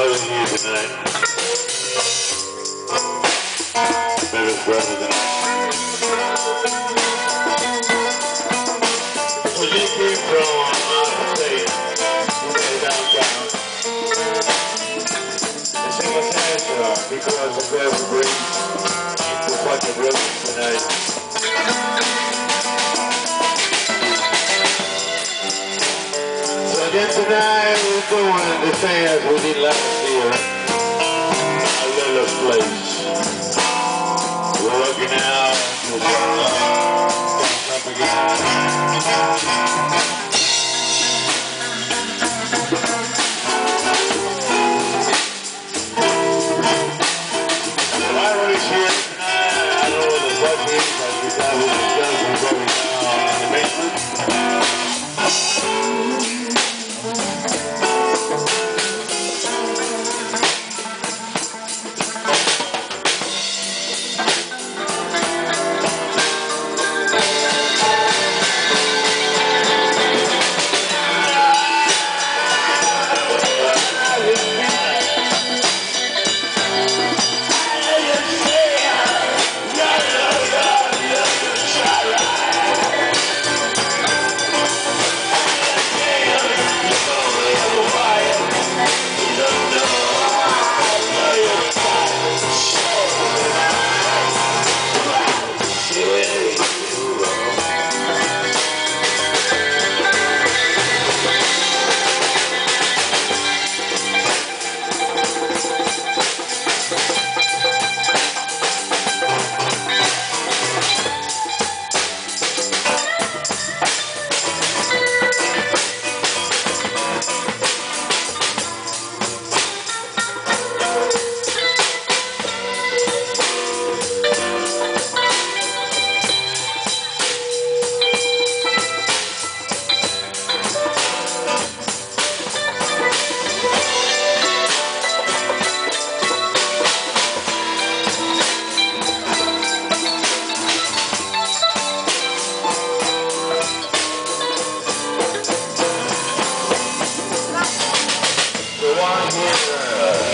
brother here tonight. Bebe's brother tonight. We just came from out of state. We made downtown. The single answer because of Bebe brings to watch the brother tonight. So again tonight we're going the same as we did last year. Our LOLO'S place. We're working out. Up again. Juan here.